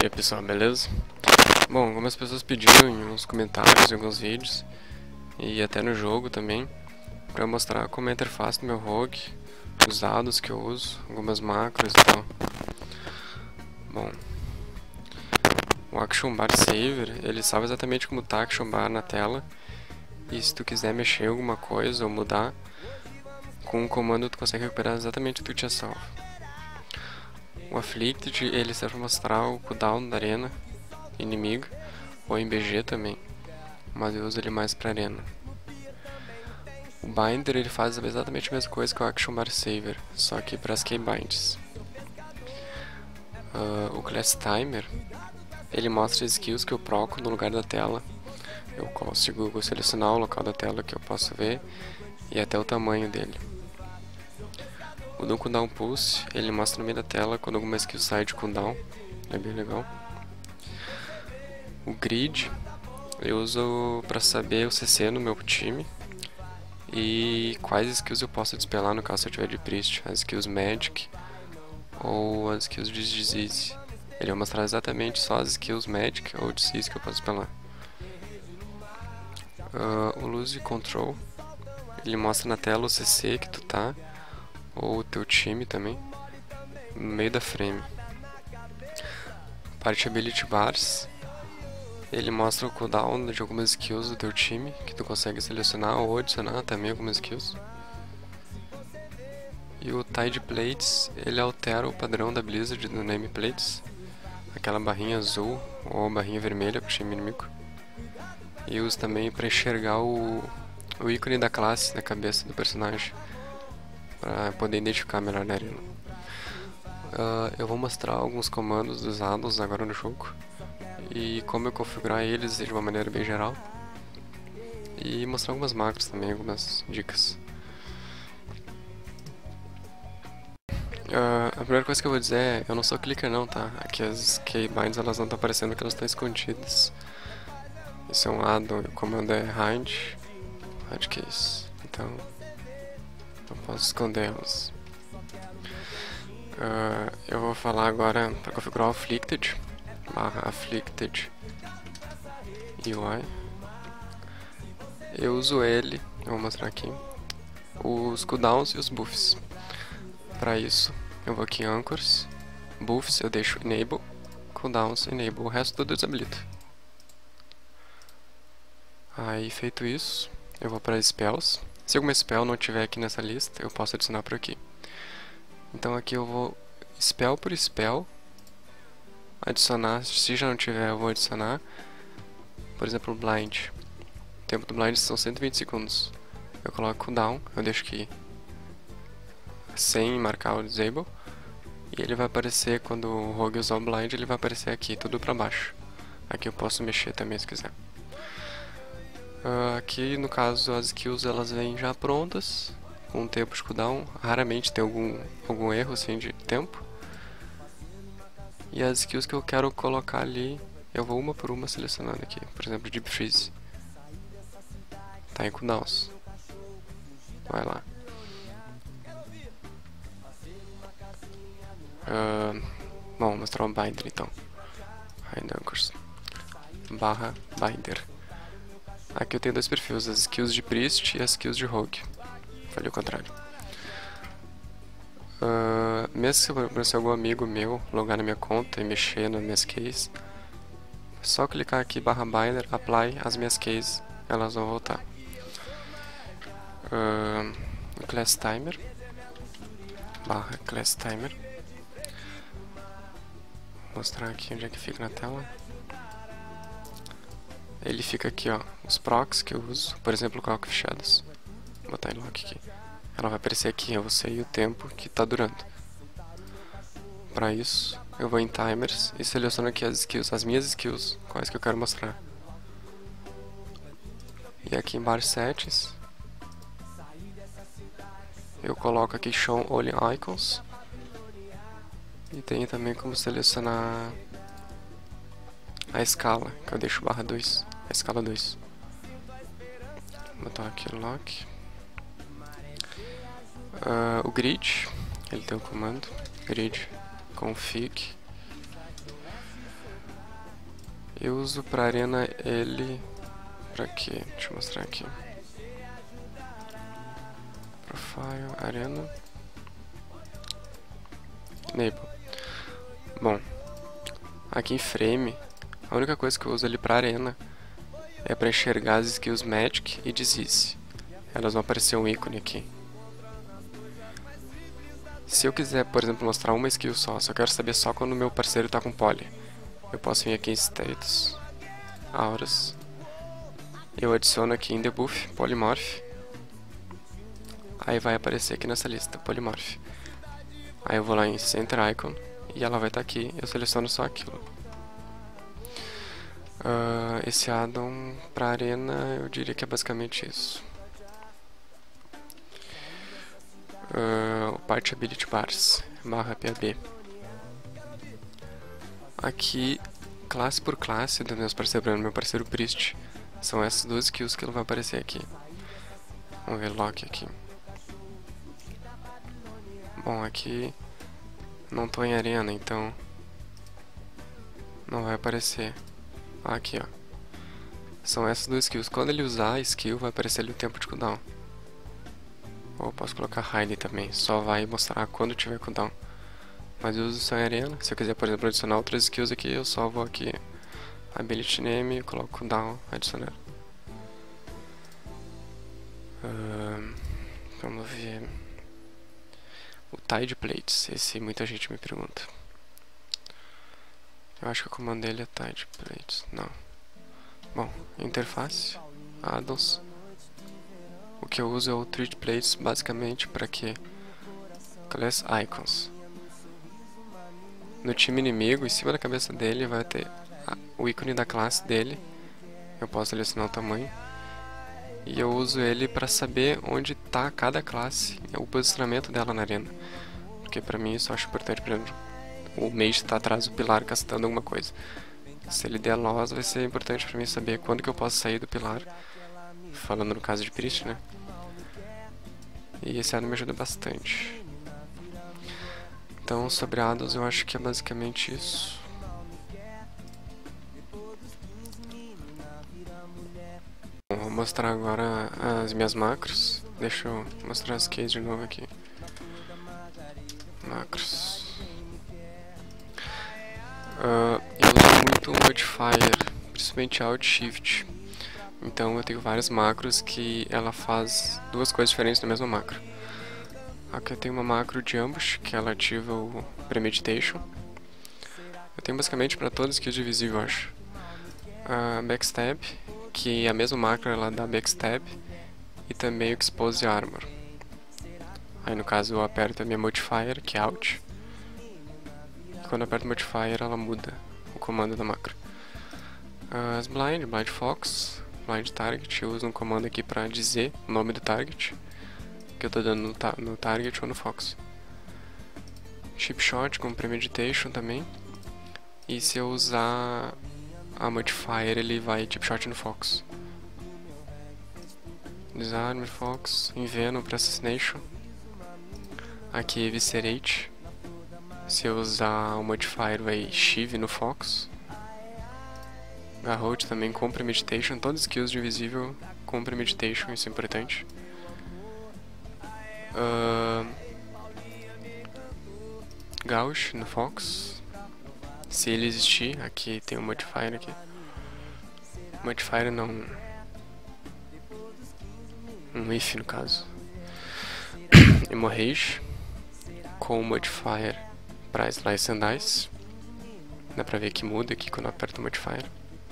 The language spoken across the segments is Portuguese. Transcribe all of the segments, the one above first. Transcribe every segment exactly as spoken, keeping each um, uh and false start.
E aí pessoal, beleza? Bom, algumas pessoas pediram em uns comentários, em alguns vídeos e até no jogo também pra eu mostrar como é a interface do meu rogue, os dados que eu uso, algumas macros e tal. Bom, o Action Bar Saver, ele salva exatamente como tá Action Bar na tela, e se tu quiser mexer em alguma coisa ou mudar, com um comando tu consegue recuperar exatamente o que tu tinha salvo. O Afflicted, ele serve para mostrar o cooldown da arena inimiga, ou em B G também, mas eu uso ele mais para arena. O Binder, ele faz exatamente a mesma coisa que o Action Bar Saver, só que para as keybinds. Uh, o Class Timer, ele mostra as skills que eu proco no lugar da tela. Eu consigo selecionar o local da tela que eu posso ver e até o tamanho dele. O do Cooldown Pulse, ele mostra no meio da tela quando alguma skill sai de cooldown, é bem legal. O Grid, eu uso para saber o C C no meu time e quais skills eu posso despelar no caso se eu tiver de Priest, as skills Magic ou as skills de Disease. Ele vai mostrar exatamente só as skills Magic ou Disease que eu posso despelar. Uh, o Lose Control, ele mostra na tela o C C que tu tá, ou o teu time também, no meio da frame. Parte Ability Bars, ele mostra o cooldown de algumas skills do teu time, que tu consegue selecionar ou adicionar também algumas skills. E o Tide Plates, ele altera o padrão da Blizzard no Nameplates, aquela barrinha azul ou barrinha vermelha para o time inimigo. E usa também para enxergar o, o ícone da classe na cabeça do personagem, para poder identificar melhor na arena. Uh, eu vou mostrar alguns comandos usados agora no jogo e como eu configurar eles de uma maneira bem geral, e mostrar algumas macros também, algumas dicas. Uh, a primeira coisa que eu vou dizer é, eu não sou clicker não, tá? Aqui as keybinds elas não estão aparecendo que elas estão escondidas. Isso é um addon, o comando é hide, hide keys, então eu posso escondê-las. Uh, eu vou falar agora para configurar o Afflicted, barra Afflicted U I. Eu uso ele, eu vou mostrar aqui, os cooldowns e os buffs. Para isso, eu vou aqui em Anchors, buffs eu deixo Enable, cooldowns Enable, o resto tudo eu desabilito. Aí feito isso, eu vou para Spells. Se alguma spell não tiver aqui nessa lista, eu posso adicionar por aqui. Então aqui eu vou spell por spell adicionar, se já não tiver eu vou adicionar. Por exemplo, Blind. O tempo do Blind são cento e vinte segundos. Eu coloco cooldown, eu deixo aqui sem marcar o Disable. E ele vai aparecer, quando o Rogue usar o Blind, ele vai aparecer aqui, tudo pra baixo. Aqui eu posso mexer também se quiser. Uh, aqui no caso as skills elas vêm já prontas, com um tempo de cooldown, raramente tem algum, algum erro assim de tempo. E as skills que eu quero colocar ali, eu vou uma por uma selecionando aqui, por exemplo Deep Freeze. Tá em cooldowns. Vai lá. Uh, bom, vou mostrar o Binder então. Hide Anchors barra Binder. Aqui eu tenho dois perfis, as skills de Priest e as skills de Rogue. Falei o contrário. Uh, mesmo se algum amigo meu logar na minha conta e mexer nas minhas keys, é só clicar aqui barra Binder, apply as minhas keys, elas vão voltar. Uh, class Timer barra Class Timer. Vou mostrar aqui onde é que fica na tela. Ele fica aqui, ó, os procs que eu uso, por exemplo, o Clock of Shadows. Vou botar em lock aqui. Ela vai aparecer aqui, eu sei o tempo que está durando. Para isso, eu vou em Timers e seleciono aqui as skills, as minhas skills, quais que eu quero mostrar. E aqui em Bar Settings, eu coloco aqui Show Only Icons. E tem também como selecionar a escala, que eu deixo barra dois. A escala dois. Vou botar aqui lock. Uh, o grid, ele tem o comando grid config Eu uso pra arena ele... Pra quê? Deixa eu mostrar aqui. Profile, arena... Enable. Bom, aqui em frame, a única coisa que eu uso ali pra arena é pra enxergar as skills Magic e Disease. Elas vão aparecer um ícone aqui. Se eu quiser, por exemplo, mostrar uma skill só, só quero saber só quando o meu parceiro tá com poly, eu posso vir aqui em Status, Auras, eu adiciono aqui em Debuff, Polymorph, aí vai aparecer aqui nessa lista, Polymorph. Aí eu vou lá em Center Icon, e ela vai estar aqui, eu seleciono só aquilo. Uh, esse addon pra arena, eu diria que é basicamente isso. Uh, Part Ability Bars, barra P A B. Aqui, classe por classe dos meus parceiros, meu parceiro Priest, são essas duas skills que vão aparecer aqui. Vamos ver Lock aqui. Bom, aqui não tô em arena, então não vai aparecer. Aqui, ó. São essas duas skills. Quando ele usar a skill, vai aparecer ali o tempo de cooldown. Ou posso colocar Hide também, só vai mostrar quando tiver cooldown. Mas eu uso só em arena. Se eu quiser, por exemplo, adicionar outras skills aqui, eu só vou aqui, Ability Name, coloco cooldown, adicionar. Uh, vamos ver. O Tide Plates, esse muita gente me pergunta. Eu acho que o comando dele é Tide Plates, não. Bom, interface, addons. O que eu uso é o Treat Plates basicamente para quê? Class Icons. No time inimigo, em cima da cabeça dele vai ter o ícone da classe dele. Eu posso selecionar o tamanho. E eu uso ele para saber onde está cada classe, o posicionamento dela na arena. Porque para mim isso eu acho importante, por exemplo, o mage está atrás do pilar castando alguma coisa. Se ele der loss, vai ser importante para mim saber quando que eu posso sair do pilar. Falando no caso de Priest, né? E esse addon me ajuda bastante. Então, sobre addons, eu acho que é basicamente isso. Bom, vou mostrar agora as minhas macros. Deixa eu mostrar as keys de novo aqui. Macros. Uh, eu uso muito o modifier, principalmente Alt Shift. Então eu tenho várias macros que ela faz duas coisas diferentes na mesma macro. Aqui eu tenho uma macro de ambush, que ela ativa o Premeditation. Eu tenho basicamente para todas as skills de visível, eu acho. A Backstab, que a mesma macro ela dá Backstab, e também o Expose Armor. Aí no caso eu aperto a minha Modifier, que é Alt. E quando eu aperto o Modifier ela muda o comando da macro. As Blind, Blind Fox, Blind Target, eu uso um comando aqui para dizer o nome do target que eu estou dando no, ta no target ou no fox. Chip Shot com Premeditation também. E se eu usar a Modifier, ele vai Chip Shot no fox. Disarm, fox, Envenom para Assassination. Aqui Eviscerate. Se eu usar o Modifier, vai Shiv no fox. Garrote também com Premeditation, todas as skills de invisível com Premeditation, isso é importante. Uh, Gauch no Fox, se ele existir, aqui tem um Modifier aqui. Modifier não, um if no caso. Hemorrhage com o Modifier para Slice and Dice. Dá pra ver que muda aqui quando eu aperto o Modifier.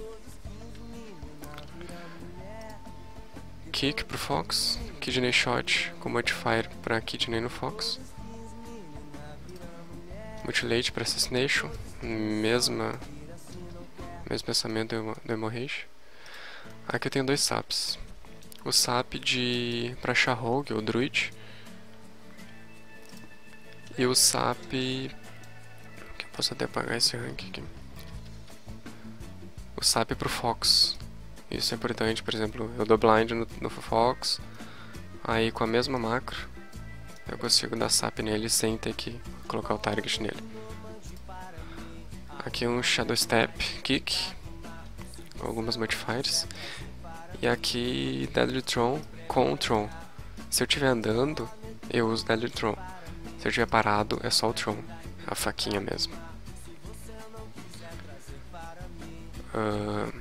Kick pro Fox, Kidney Shot com Modifier para Kidney no Fox. Mutilate para Assassination, mesma, mesmo pensamento do Hemorrhage. Aqui eu tenho dois saps. O sap de para Rogue ou Druid. E o sap que eu posso até apagar esse rank aqui. O sap pro Fox. Isso é importante, por exemplo, eu dou blind no, no Fox, aí com a mesma macro eu consigo dar sap nele sem ter que colocar o target nele. Aqui um Shadow Step Kick, algumas modifiers. E aqui Deadly Tron com Tron. Se eu estiver andando, eu uso Deadly Tron. Se eu estiver parado, é só o Tron, a faquinha mesmo. Uh...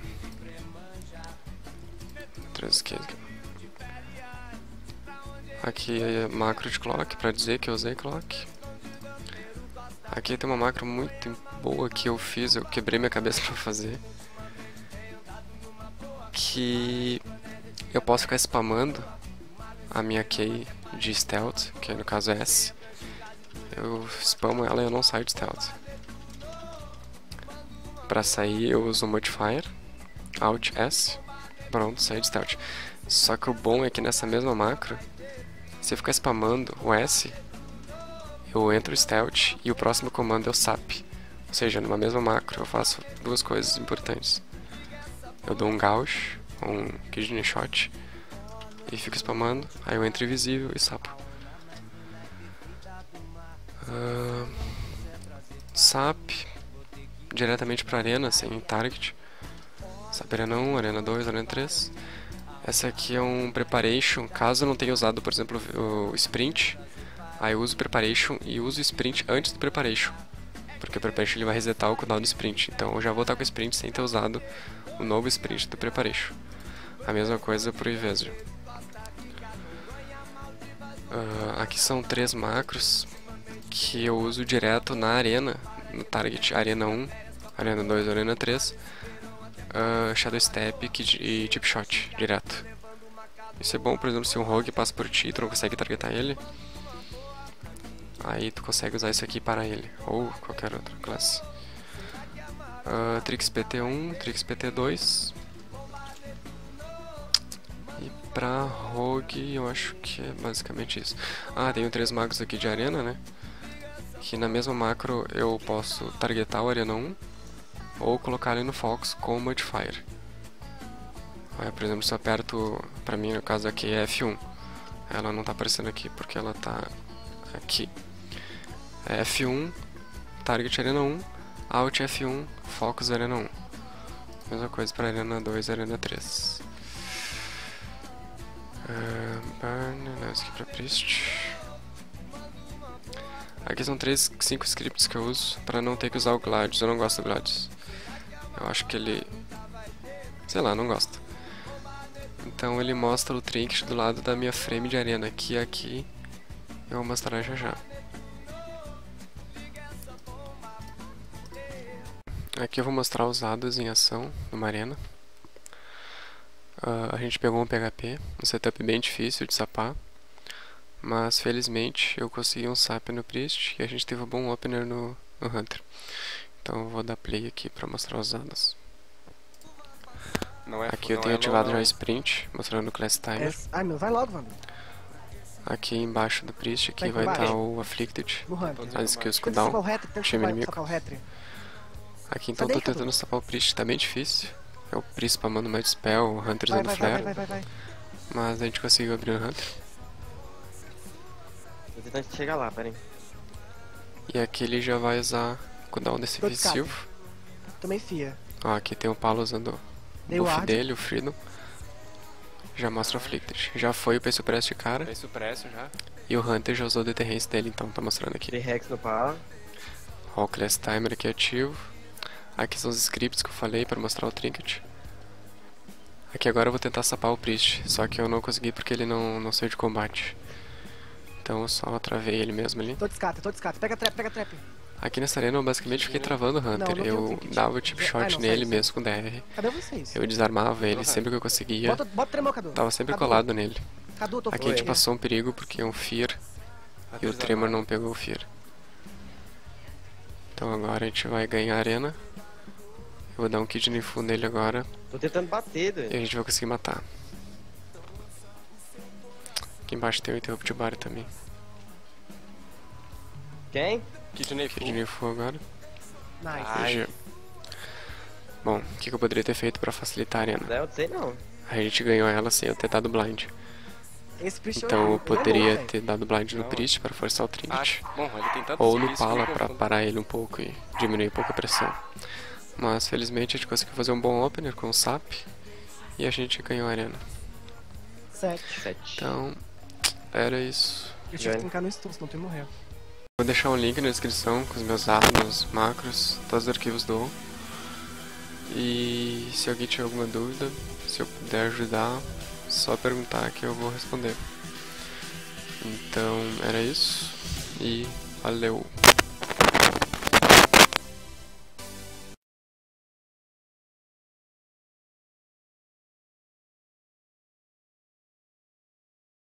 Aqui é macro de clock, pra dizer que eu usei clock. Aqui tem uma macro muito boa que eu fiz, eu quebrei minha cabeça pra fazer. Que eu posso ficar spamando a minha key de stealth, que no caso é S. Eu spamo ela e eu não saio de stealth. Pra sair eu uso o modifier, Alt S, pronto, saí de stealth. Só que o bom é que nessa mesma macro, se eu ficar spamando o S, eu entro stealth e o próximo comando é o S A P. Ou seja, numa mesma macro eu faço duas coisas importantes. Eu dou um gauge, um kidney shot, e fico spamando, aí eu entro invisível e sapo. Uh, S A P diretamente para arena, sem target. S A P arena um, arena dois, arena três. Essa aqui é um preparation, caso eu não tenha usado, por exemplo, o sprint, aí eu uso o preparation e uso o sprint antes do preparation, porque o preparation ele vai resetar o cooldown do sprint, então eu já vou estar com o sprint sem ter usado o novo sprint do preparation. A mesma coisa pro Evasion. Uh, aqui são três macros que eu uso direto na arena, no target arena um, arena dois, arena três. Uh, Shadow Step e Chip Shot direto. Isso é bom, por exemplo, se um rogue passa por ti e tu não consegue targetar ele, aí tu consegue usar isso aqui para ele, ou qualquer outra classe. uh, Trix P T um, Trix P T dois. E pra rogue eu acho que é basicamente isso. Ah, tenho três magos aqui de arena, né? Que na mesma macro eu posso targetar o arena um ou colocar ele no Fox com o modifier. Aí, por exemplo, se eu aperto, pra mim no caso aqui é F um, ela não tá aparecendo aqui porque ela tá aqui. É F um, target arena um, Alt F um, Focus arena um. Mesma coisa para arena dois e arena três. Uh, burn, não, isso aqui pra Priest. Aqui são três, cinco scripts que eu uso pra não ter que usar o Gladius. Eu não gosto do Gladius. Eu acho que ele... sei lá, não gosto. Então ele mostra o trinket do lado da minha frame de arena, que aqui eu vou mostrar já já. Aqui eu vou mostrar os dados em ação numa arena. Uh, a gente pegou um P H P, um setup bem difícil de sapar, mas felizmente eu consegui um S A P no Priest e a gente teve um bom opener no, no Hunter. Então eu vou dar play aqui para mostrar os dados. Não é, aqui eu tenho é ativado já o Sprint, mostrando o Class Timer. É, ai meu, vai logo, mano. Aqui embaixo do Priest aqui vai estar tá o Afflicted, as skills Tenta cooldown, o time inimigo. Hatred. Aqui então tô tentando sapar o Priest, tá bem difícil. É o Priest spamando mais spell, o Hunter usando vai, flare. Vai, vai, vai, vai. Mas a gente conseguiu abrir o Hunter. Vou tentar chegar lá, peraí. E aqui ele já vai usar o cooldown desse Vissilvo. Também fia. Ó, aqui tem o Paulo usando o buff dele, o Freedom. Já mostra o Afflicted. Já foi o P Suppress de cara. P Suppress já. E o Hunter já usou o Deterrence dele, então tá mostrando aqui. D-Rex no Pala. Ó, o Class Timer aqui ativo. Aqui são os scripts que eu falei para mostrar o Trinket. Aqui agora eu vou tentar sapar o Priest, só que eu não consegui porque ele não, não saiu de combate. Então eu só travei ele mesmo ali. Tô de escata, tô de escata. Pega trap, pega trap. Aqui nessa arena eu basicamente fiquei travando o Hunter. Não, não eu dava o chip shot ah, não, nele mesmo com D R. Cadê vocês? Eu desarmava ele sempre que eu conseguia. Bota, bota tremor, Cadu. Tava sempre Cadu. colado nele. Cadu, tô Aqui a gente passou um perigo porque um Fear e o Tremor não pegou o Fear. Então agora a gente vai ganhar a arena. Eu vou dar um Kidney Full nele agora. Tô tentando bater, doido. E a gente vai conseguir matar. Aqui embaixo tem o Interrupt Bar também. Quem? Kidney Full. Kidney Full agora. Nice. Ai. Bom, o que, que eu poderia ter feito pra facilitar a arena? Não, eu sei não. A gente ganhou ela sem eu ter dado blind. Esse Priest então é eu poderia é bom, ter dado blind no Priest para forçar o Trinket. Bom, ele tem ou no Pala para parar ele um pouco e diminuir um pouco a pressão. Mas felizmente a gente conseguiu fazer um bom opener com o S A P e a gente ganhou a arena. Sete. Sete. Então, era isso. Eu tive que clicar no stun, senão tu ia morrer. Vou deixar um link na descrição com os meus dados, macros, todos os arquivos do. E se alguém tiver alguma dúvida, se eu puder ajudar, só perguntar que eu vou responder. Então, era isso. E valeu!